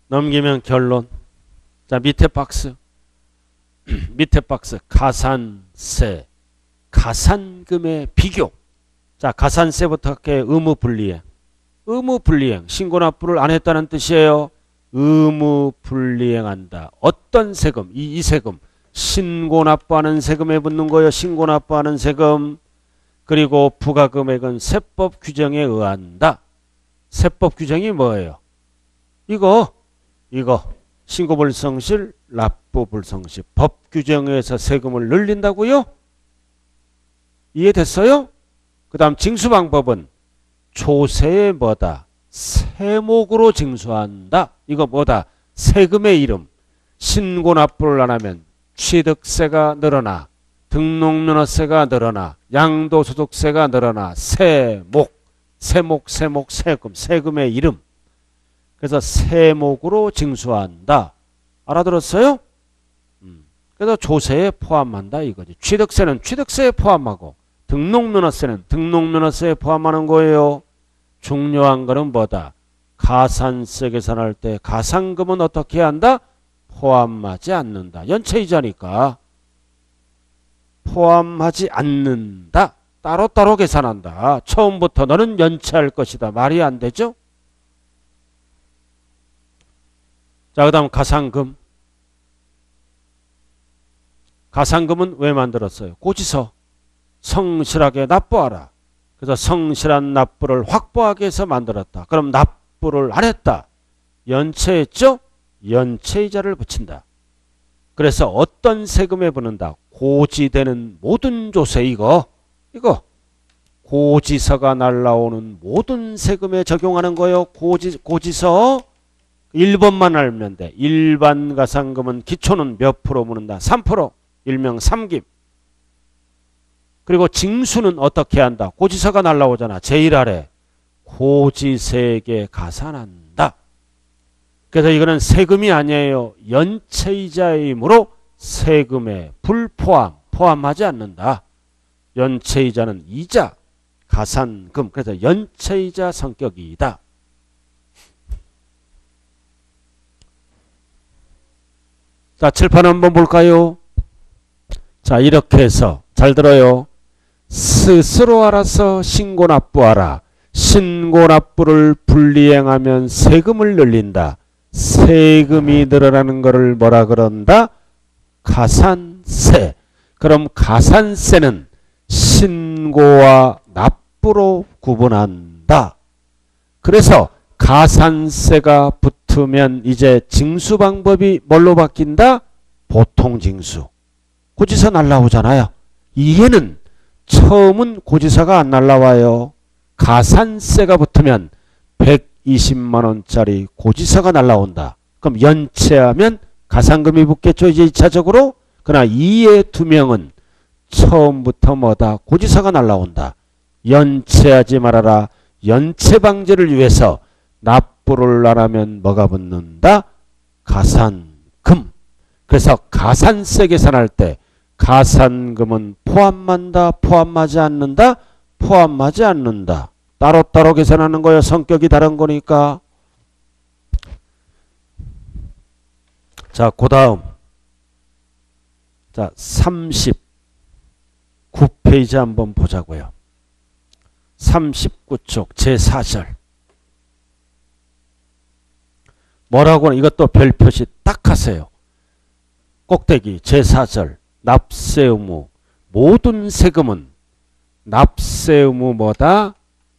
넘기면 결론. 자, 밑에 박스. 밑에 박스. 가산세. 가산금의 비교. 자, 가산세부터 할게요. 의무불이행. 의무불이행. 신고납부를 안 했다는 뜻이에요. 의무불이행한다. 어떤 세금? 이, 이 세금. 신고납부하는 세금에 붙는 거예요. 신고납부하는 세금. 그리고 부과금액은 세법 규정에 의한다. 세법 규정이 뭐예요? 이거. 이거. 신고불성실, 납부불성실. 법 규정에 의해서 세금을 늘린다고요? 이해됐어요? 그 다음 징수방법은 조세의 뭐다? 세목으로 징수한다. 이거 뭐다? 세금의 이름. 신고납부를 안 하면 취득세가 늘어나, 등록면허세가 늘어나, 양도소득세가 늘어나, 세목, 세목, 세목, 세금, 세금의 이름. 그래서 세목으로 징수한다. 알아들었어요? 음. 그래서 조세에 포함한다 이거지. 취득세는 취득세에 포함하고 등록면허세는 등록면허세에 포함하는 거예요. 중요한 거는 뭐다? 가산세 계산할 때 가산금은 어떻게 한다? 포함하지 않는다. 연체이자니까 포함하지 않는다. 따로따로 계산한다. 처음부터 너는 연체할 것이다. 말이 안 되죠? 자, 그 다음 가산금. 가산금은 왜 만들었어요? 고지서. 성실하게 납부하라. 그래서 성실한 납부를 확보하기 위해서 만들었다. 그럼 납부를 안 했다. 연체했죠? 연체이자를 붙인다. 그래서 어떤 세금에 붙는다? 고지되는 모든 조세. 이거. 이거. 고지서가 날라오는 모든 세금에 적용하는 거예요. 고지, 고지서. 일 번만 알면 돼. 일반 가산금은 기초는 몇 프로 묻는다? 삼 퍼센트. 일명 삼김. 그리고 징수는 어떻게 한다? 고지서가 날라오잖아. 제일 아래. 고지세액에 가산한다. 그래서 이거는 세금이 아니에요. 연체이자이므로 세금에 불포함, 포함하지 않는다. 연체이자는 이자, 가산금. 그래서 연체이자 성격이다. 자, 칠판 한번 볼까요? 자, 이렇게 해서 잘 들어요. 스스로 알아서 신고납부하라. 신고납부를 불이행하면 세금을 늘린다. 세금이 늘어나는 것을 뭐라 그런다? 가산세. 그럼 가산세는 신고와 납부로 구분한다. 그래서 가산세가 붙으면 이제 징수 방법이 뭘로 바뀐다? 보통징수. 고지서 날라오잖아요. 이해는 처음은 고지서가 안 날라와요. 가산세가 붙으면 백이십만 원짜리 고지서가 날라온다. 그럼 연체하면 가산금이 붙겠죠. 이제 이 차적으로. 그러나 이에 두 명은 처음부터 뭐다? 고지서가 날라온다. 연체하지 말아라. 연체 방지를 위해서 납부를 안 하면 뭐가 붙는다? 가산금. 그래서 가산세 계산할 때 가산금은 포함한다, 포함하지 않는다, 포함하지 않는다. 따로따로 계산하는 거예요. 성격이 다른 거니까. 자, 그 다음. 자, 삼십구 페이지 한번 보자고요. 삼십구 쪽 제사 절. 뭐라고 하는 이것도 별표시 딱 하세요. 꼭대기 제사 절. 납세 의무. 모든 세금은 납세 의무보다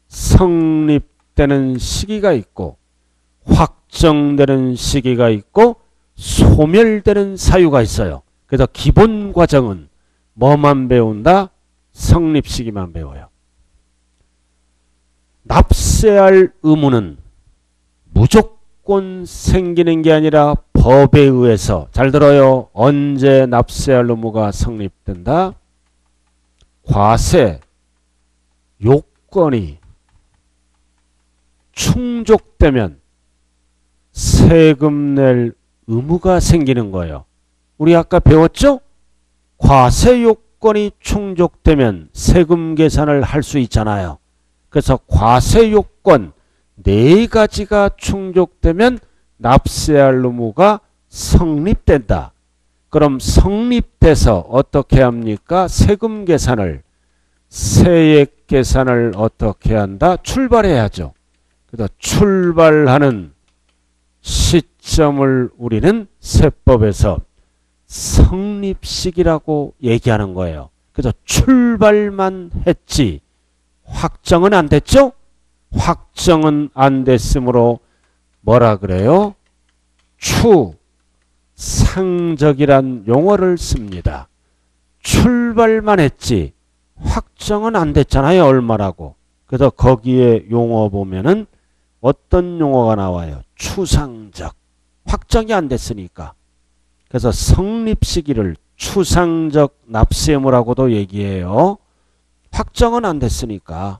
성립되는 시기가 있고 확정되는 시기가 있고 소멸되는 사유가 있어요. 그래서 기본 과정은 뭐만 배운다? 성립 시기만 배워요. 납세할 의무는 무조건 생기는 게 아니라 법에 의해서, 잘 들어요. 언제 납세할 의무가 성립된다? 과세 요건이 충족되면 세금 낼 의무가 생기는 거예요. 우리 아까 배웠죠? 과세 요건이 충족되면 세금 계산을 할 수 있잖아요. 그래서 과세 요건 네 가지가 충족되면 납세할 의무가 성립된다. 그럼 성립돼서 어떻게 합니까? 세금 계산을, 세액 계산을 어떻게 한다? 출발해야죠. 그래서 출발하는 시점을 우리는 세법에서 성립식이라고 얘기하는 거예요. 그래서 출발만 했지 확정은 안 됐죠? 확정은 안 됐으므로 뭐라 그래요? 추상적이란 용어를 씁니다. 출발만 했지 확정은 안 됐잖아요. 얼마라고. 그래서 거기에 용어 보면은 어떤 용어가 나와요? 추상적. 확정이 안 됐으니까. 그래서 성립 시기를 추상적 납세 의무라고도 얘기해요. 확정은 안 됐으니까.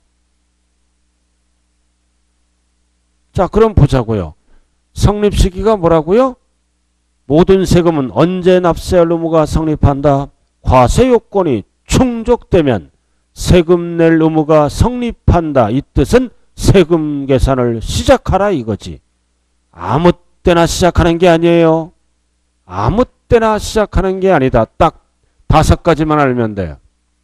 자, 그럼 보자고요. 성립 시기가 뭐라고요? 모든 세금은 언제 납세할 의무가 성립한다? 과세 요건이 충족되면 세금 낼 의무가 성립한다. 이 뜻은 세금 계산을 시작하라 이거지. 아무 때나 시작하는 게 아니에요. 아무 때나 시작하는 게 아니다. 딱 다섯 가지만 알면 돼요.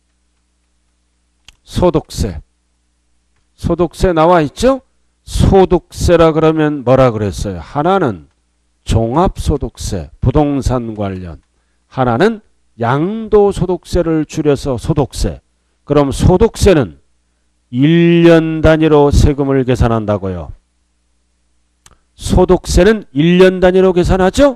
소득세. 소득세 나와 있죠? 소득세라 그러면 뭐라 그랬어요? 하나는 종합소득세, 부동산 관련. 하나는 양도소득세를 줄여서 소득세. 그럼 소득세는 일 년 단위로 세금을 계산한다고요. 소득세는 일 년 단위로 계산하죠?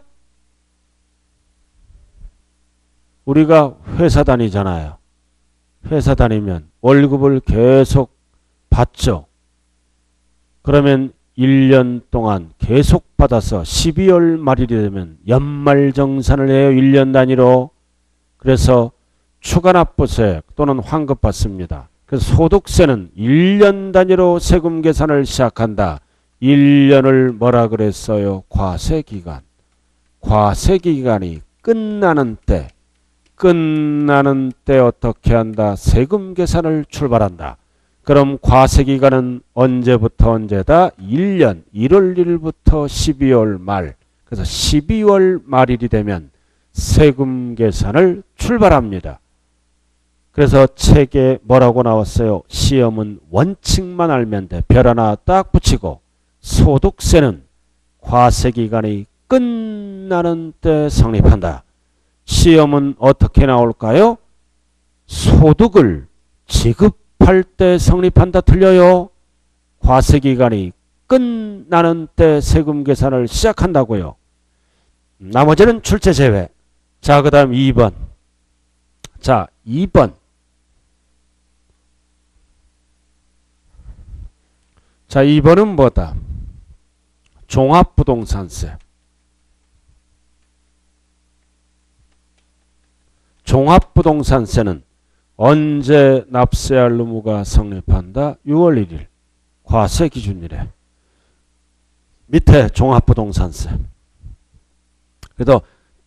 우리가 회사 다니잖아요. 회사 다니면 월급을 계속 받죠. 그러면 일 년 동안 계속 받아서 십이월 말일이 되면 연말정산을 해요. 일 년 단위로. 그래서 추가납부세 또는 환급 받습니다. 그래서 소득세는 일 년 단위로 세금 계산을 시작한다. 일 년을 뭐라 그랬어요? 과세기간. 과세기간이 끝나는 때, 끝나는 때 어떻게 한다? 세금 계산을 출발한다. 그럼 과세기간은 언제부터 언제다? 일 년 일월 일일부터 십이월 말. 그래서 십이월 말일이 되면 세금 계산을 출발합니다. 그래서 책에 뭐라고 나왔어요? 시험은 원칙만 알면 돼. 별 하나 딱 붙이고 소득세는 과세기간이 끝나는 때 성립한다. 시험은 어떻게 나올까요? 소득을 지급할 때 성립한다. 틀려요. 과세기간이 끝나는 때 세금 계산을 시작한다고요. 나머지는 출제 제외. 자, 그 다음 이 번. 자, 이 번. 자, 이 번은 뭐다? 종합부동산세. 종합부동산세는 언제 납세할 의무가 성립한다? 유월 일일. 과세기준일에. 밑에 종합부동산세. 그래서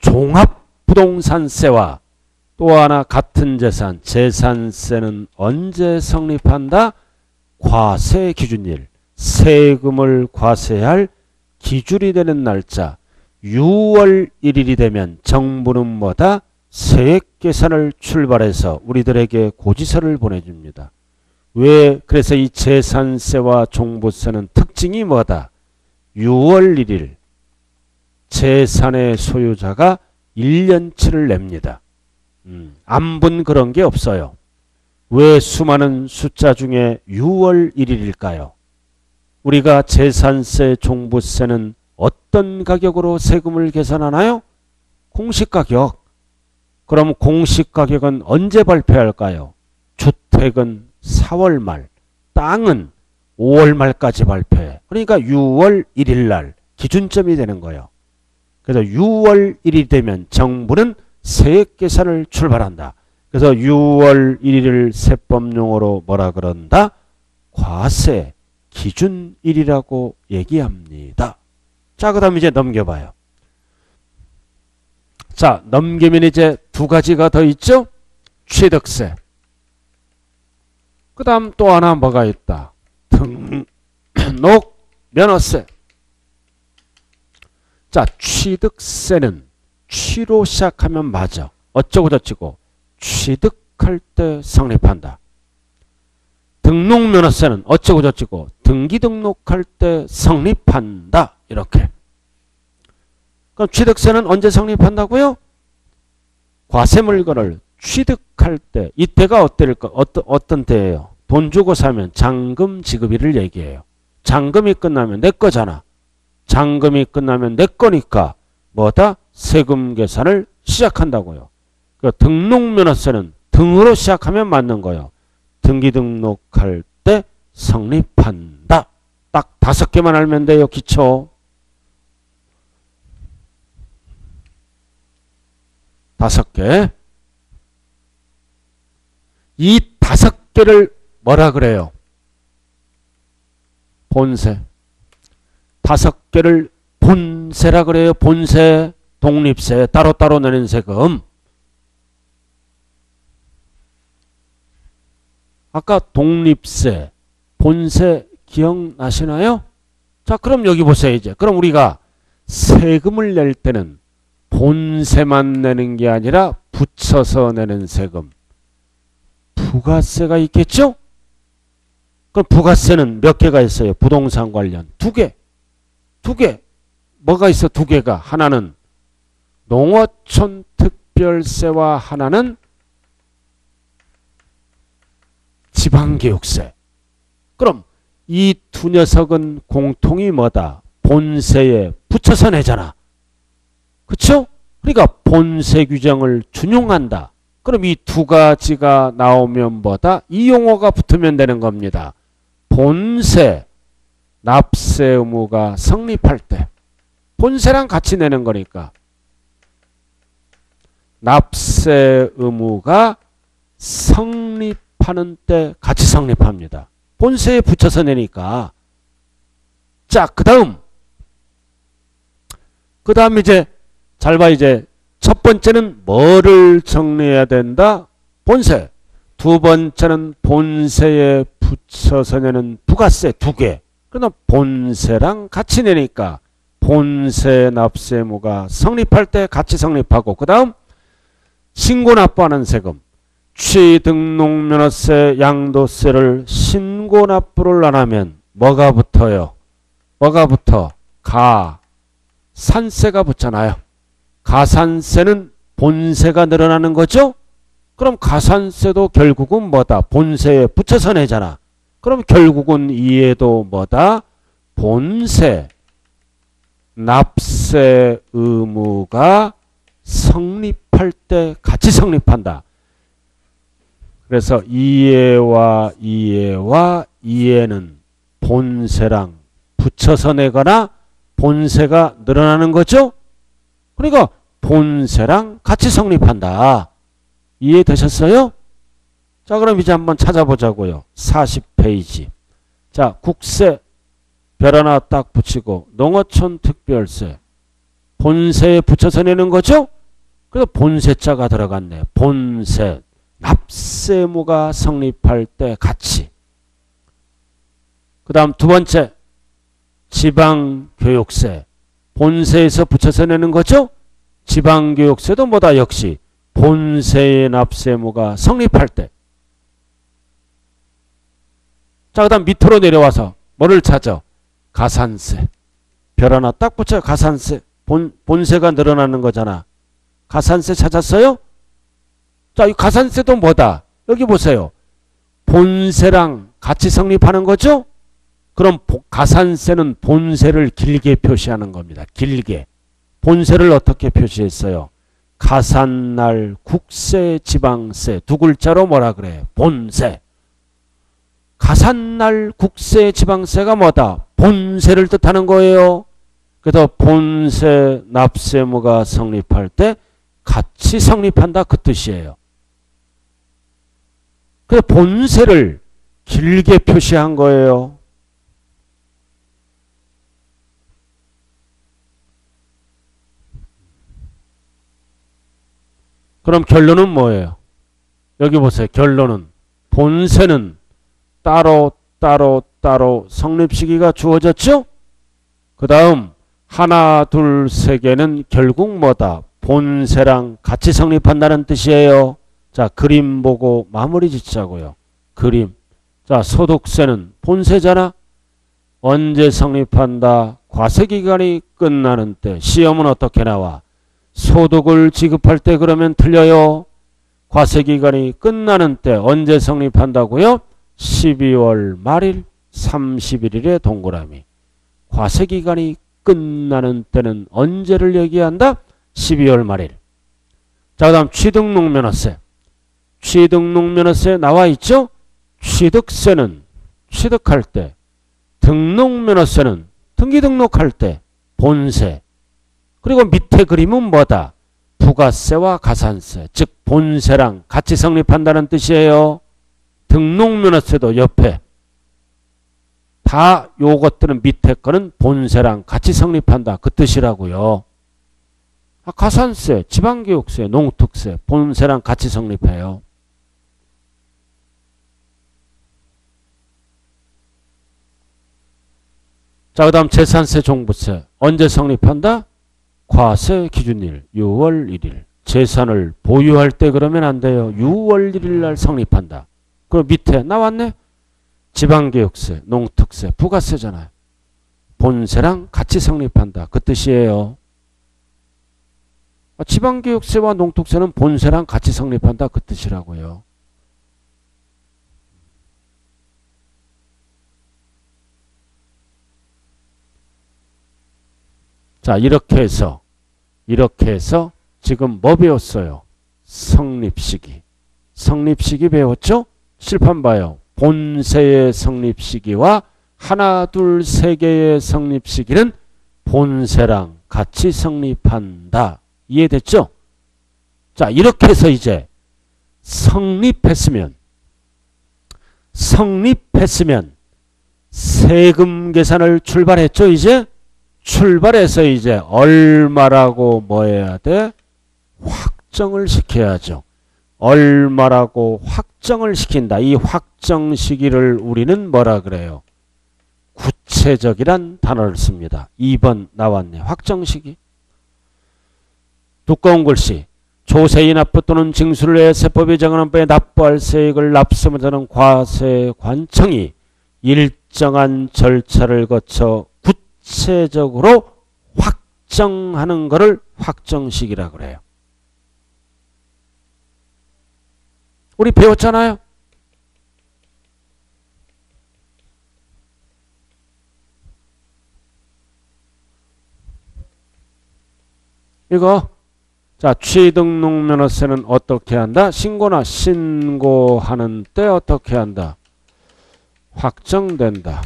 종합부동산세와 또 하나 같은 재산, 재산세는 언제 성립한다? 과세기준일. 세금을 과세할 기준이 되는 날짜 유월 일일이 되면 정부는 뭐다? 세액 계산을 출발해서 우리들에게 고지서를 보내줍니다. 왜? 그래서 이 재산세와 종부세는 특징이 뭐다? 유월 일일 재산의 소유자가 일 년치를 냅니다. 음, 안분 그런 게 없어요. 왜 수많은 숫자 중에 유월 일일일까요? 우리가 재산세, 종부세는 어떤 가격으로 세금을 계산하나요? 공시가격. 그럼 공시가격은 언제 발표할까요? 주택은 사월 말, 땅은 오월 말까지 발표해. 그러니까 유월 일일 날 기준점이 되는 거예요. 그래서 유월 일일이 되면 정부는 세액 계산을 출발한다. 그래서 유월 일일을 세법용어로 뭐라 그런다? 과세 기준일이라고 얘기합니다. 자, 그 다음 이제 넘겨봐요. 자, 넘기면 이제 두 가지가 더 있죠? 취득세. 그 다음 또 하나 뭐가 있다? 등록 면허세. 자, 취득세는 취로 시작하면 맞아. 어쩌고 저쩌고 취득할 때 성립한다. 등록면허세는 어쩌고 저쩌고 등기 등록할 때 성립한다. 이렇게. 그럼 취득세는 언제 성립한다고요? 과세 물건을 취득할 때, 이때가 어떨까? 어떤, 어떤 때예요? 돈 주고 사면 잔금 지급일을 얘기해요. 잔금이 끝나면 내 거잖아. 잔금이 끝나면 내 거니까 뭐다? 세금 계산을 시작한다고요. 그 등록면허세는 등으로 시작하면 맞는 거예요. 등기 등록할 때 성립한다. 딱 다섯 개만 알면 돼요. 기초. 다섯 개. 이 다섯 개를 뭐라 그래요? 본세. 다섯 개를 본세라 그래요. 본세, 독립세, 따로따로 내는 세금. 아까 독립세, 본세 기억나시나요? 자, 그럼 여기 보세요. 이제 그럼 우리가 세금을 낼 때는 본세만 내는 게 아니라 붙여서 내는 세금, 부가세가 있겠죠? 그럼 부가세는 몇 개가 있어요? 부동산 관련 두 개. 두 개. 뭐가 있어? 두 개가. 하나는 농어촌 특별세와 하나는 지방교육세. 그럼 이 두 녀석은 공통이 뭐다? 본세에 붙여서 내잖아. 그쵸? 그러니까 본세 규정을 준용한다. 그럼 이 두 가지가 나오면 뭐다? 이 용어가 붙으면 되는 겁니다. 본세, 납세 의무가 성립할 때. 본세랑 같이 내는 거니까. 납세 의무가 성립하는 때 같이 성립합니다. 본세에 붙여서 내니까. 자, 그 다음. 그 다음 이제 잘 봐. 이제 첫 번째는 뭐를 정리해야 된다? 본세. 두 번째는 본세에 붙여서 내는 부가세 두 개. 그럼 본세랑 같이 내니까 본세 납세 의무가 성립할 때 같이 성립하고, 그 다음 신고 납부하는 세금. 취등록면허세, 양도세를 신고 납부를 안 하면 뭐가 붙어요? 뭐가 붙어? 가산세가 붙잖아요. 가산세는 본세가 늘어나는 거죠? 그럼 가산세도 결국은 뭐다? 본세에 붙여서 내잖아. 그럼 결국은 이에도 뭐다? 본세, 납세 의무가 성립할 때 같이 성립한다. 그래서 이해와 이해와 이해는 본세랑 붙여서 내거나 본세가 늘어나는 거죠? 그러니까 본세랑 같이 성립한다. 이해되셨어요? 자, 그럼 이제 한번 찾아보자고요. 사십 페이지. 자, 국세 별 하나 딱 붙이고 농어촌 특별세 본세에 붙여서 내는 거죠? 그래서 본세자가 들어갔네. 본세 납세 의무가 성립할 때 같이. 그 다음 두 번째 지방교육세 본세에서 붙여서 내는 거죠? 지방교육세도 뭐다? 역시 본세의 납세 의무가 성립할 때. 자, 그 다음 밑으로 내려와서 뭐를 찾아? 가산세. 별 하나 딱 붙여. 가산세. 본, 본세가 늘어나는 거잖아. 가산세 찾았어요? 자, 이 가산세도 뭐다? 여기 보세요. 본세랑 같이 성립하는 거죠? 그럼 가산세는 본세를 길게 표시하는 겁니다. 길게. 본세를 어떻게 표시했어요? 가산날 국세 지방세 두 글자로 뭐라 그래? 본세. 가산날 국세 지방세가 뭐다? 본세를 뜻하는 거예요. 그래서 본세 납세 의무가 성립할 때 같이 성립한다 그 뜻이에요. 그래서 본세를 길게 표시한 거예요. 그럼 결론은 뭐예요? 여기 보세요. 결론은 본세는 따로 따로 따로 성립 시기가 주어졌죠? 그 다음 하나, 둘, 세 개는 결국 뭐다? 본세랑 같이 성립한다는 뜻이에요. 자, 그림 보고 마무리 짓자고요. 그림. 자, 소득세는 본세잖아. 언제 성립한다? 과세기간이 끝나는 때. 시험은 어떻게 나와? 소득을 지급할 때 그러면 틀려요. 과세기간이 끝나는 때 언제 성립한다고요? 십이월 말일 삼십일 일에 동그라미. 과세기간이 끝나는 때는 언제를 얘기한다? 십이월 말일. 자, 그 다음 취등록면허세. 취등록면허세 나와 있죠? 취득세는 취득할 때, 등록면허세는 등기 등록할 때, 본세. 그리고 밑에 그림은 뭐다? 부가세와 가산세, 즉 본세랑 같이 성립한다는 뜻이에요. 등록면허세도 옆에. 다 요것들은 밑에 거는 본세랑 같이 성립한다. 그 뜻이라고요. 아, 가산세, 지방교육세, 농특세, 본세랑 같이 성립해요. 자, 그 다음 재산세, 종부세. 언제 성립한다? 과세 기준일 유월 일일. 재산을 보유할 때 그러면 안 돼요. 유월 일일 날 성립한다. 그럼 밑에 나왔네. 지방교육세, 농특세, 부가세잖아요. 본세랑 같이 성립한다. 그 뜻이에요. 지방교육세와 농특세는 본세랑 같이 성립한다. 그 뜻이라고요. 자, 이렇게 해서 이렇게 해서 지금 뭐 배웠어요? 성립시기. 성립시기 배웠죠? 칠판 봐요. 본세의 성립시기와 하나, 둘, 세 개의 성립시기는 본세랑 같이 성립한다. 이해됐죠? 자, 이렇게 해서 이제 성립했으면 성립했으면 세금 계산을 출발했죠. 이제 출발해서 이제 얼마라고 뭐 해야 돼? 확정을 시켜야죠. 얼마라고 확정을 시킨다. 이 확정 시기를 우리는 뭐라 그래요? 구체적이란 단어를 씁니다. 이 번 나왔네. 확정 시기. 두꺼운 글씨. 조세의 납부 또는 징수를 해 세법이 정하는 바에 납부할 세액을 납세하는 과세관청이 일정한 절차를 거쳐 구체적으로 확정하는 것을 확정식이라 그래요. 우리 배웠잖아요. 이거 자, 취등록면허세는 어떻게 한다? 신고나 신고하는 때 어떻게 한다? 확정된다.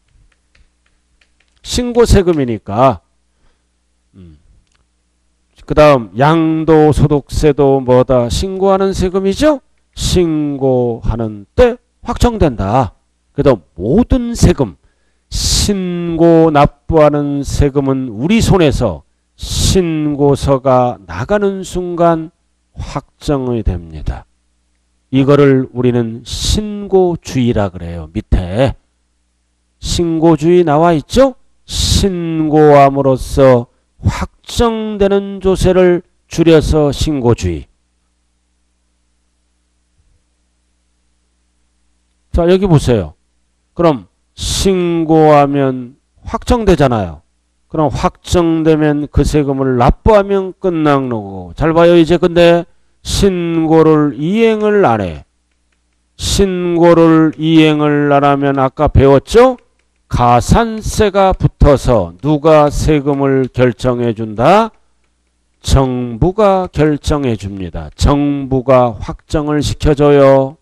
신고세금이니까. 음. 그 다음 양도소득세도 뭐다? 신고하는 세금이죠? 신고하는 때 확정된다. 그래도 모든 세금, 신고 납부하는 세금은 우리 손에서 신고서가 나가는 순간 확정이 됩니다. 이거를 우리는 신고주의라 그래요. 밑에 신고주의 나와 있죠? 신고함으로써 확정되는 조세를 줄여서 신고주의. 자, 여기 보세요. 그럼 신고하면 확정되잖아요. 그럼 확정되면 그 세금을 납부하면 끝난 거고. 잘 봐요. 이제 근데 신고를 이행을 안 해. 신고를 이행을 안 하면 아까 배웠죠? 가산세가 붙어서 누가 세금을 결정해 준다? 정부가 결정해 줍니다. 정부가 확정을 시켜줘요.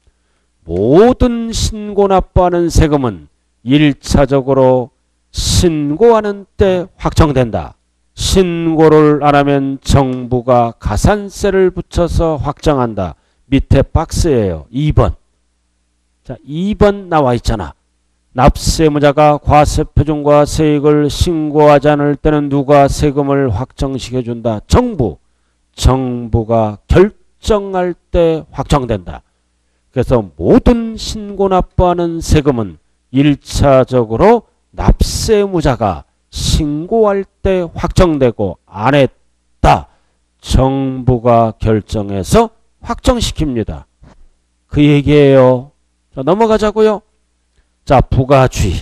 모든 신고 납부하는 세금은 일 차적으로 신고하는 때 확정된다. 신고를 안 하면 정부가 가산세를 붙여서 확정한다. 밑에 박스예요. 이 번. 자, 이 번 나와 있잖아. 납세무자가 과세표준과 세액을 신고하지 않을 때는 누가 세금을 확정시켜준다? 정부. 정부가 결정할 때 확정된다. 그래서 모든 신고 납부하는 세금은 일 차적으로 납세무자가 신고할 때 확정되고 안 했다. 정부가 결정해서 확정시킵니다. 그 얘기예요. 자, 넘어가자고요. 자, 부가주의.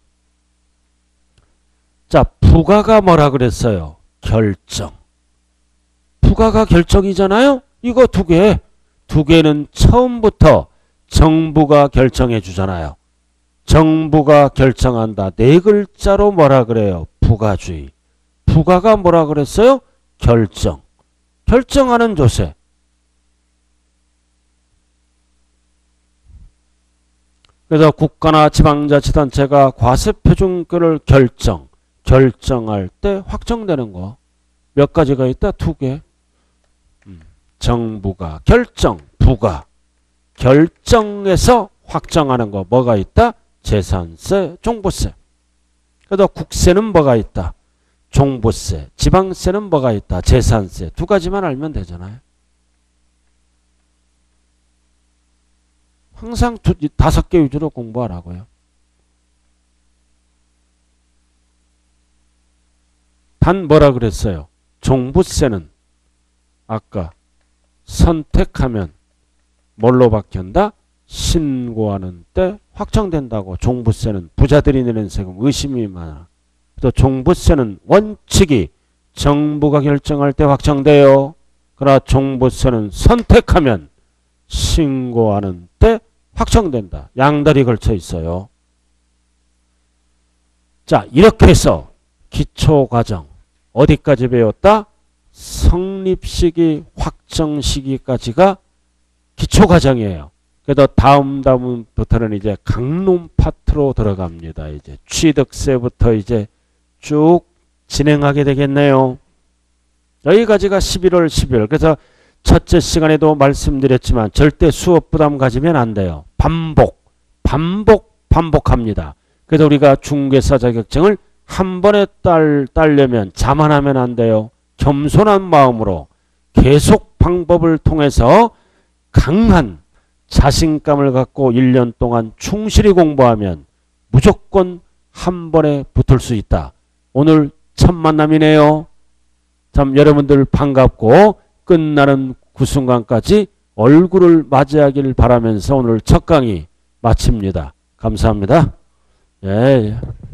자, 부가가 뭐라 그랬어요? 결정. 부가가 결정이잖아요? 이거 두 개. 두 개는 처음부터 정부가 결정해 주잖아요. 정부가 결정한다. 네 글자로 뭐라 그래요? 부가주의. 부가가 뭐라 그랬어요? 결정. 결정하는 조세. 그래서 국가나 지방자치단체가 과세표준권을 결정, 결정할 때 확정되는 거. 몇 가지가 있다? 두 개. 음, 정부가 결정, 부가. 결정해서 확정하는 거 뭐가 있다? 재산세, 종부세. 그래서 국세는 뭐가 있다? 종부세. 지방세는 뭐가 있다? 재산세. 두 가지만 알면 되잖아요. 항상 두, 다섯 개 위주로 공부하라고요. 단 뭐라 그랬어요? 종부세는 아까 선택하면 뭘로 바뀐다? 신고하는 때 확정된다고. 종부세는 부자들이 내는 세금 의심이 많아. 또 종부세는 원칙이 정부가 결정할 때 확정돼요. 그러나 종부세는 선택하면 신고하는 때 확정된다. 양다리 걸쳐 있어요. 자, 이렇게 해서 기초과정 어디까지 배웠다? 성립시기, 확정시기까지가 기초과정이에요. 그래서 다음 다음부터는 이제 강론 파트로 들어갑니다. 이제 취득세부터 이제 쭉 진행하게 되겠네요. 여기까지가 십일월 십일. 그래서 첫째 시간에도 말씀드렸지만 절대 수업 부담 가지면 안 돼요. 반복, 반복, 반복합니다. 그래서 우리가 중개사 자격증을 한 번에 딸, 따려면 자만하면 안 돼요. 겸손한 마음으로 계속 방법을 통해서 강한 자신감을 갖고 일 년 동안 충실히 공부하면 무조건 한 번에 붙을 수 있다. 오늘 첫 만남이네요. 참 여러분들 반갑고 끝나는 그 순간까지 얼굴을 맞이하길 바라면서 오늘 첫 강의 마칩니다. 감사합니다. 예.